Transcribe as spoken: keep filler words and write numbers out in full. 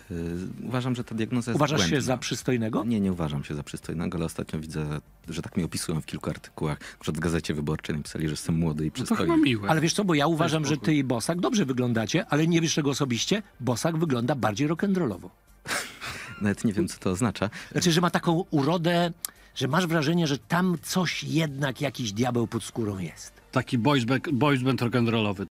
Yy, uważam, że ta diagnoza jest Uważasz się błędna. za przystojnego? Nie, nie uważam się za przystojnego, ale ostatnio widzę, że tak mnie opisują w kilku artykułach. Na przykład w Gazecie Wyborczej napisali, że jestem młody i No to przystojny. chyba miłe. Ale wiesz co, bo ja uważam, że spokój. ty i Bosak dobrze wyglądacie, ale nie wiesz tego osobiście. Bosak wygląda bardziej rock'n'rollowo. Nawet nie wiem, co to oznacza. Znaczy, że ma taką urodę, że masz wrażenie, że tam coś jednak, jakiś diabeł pod skórą jest. Taki boys band, boys band rock'n'rollowy.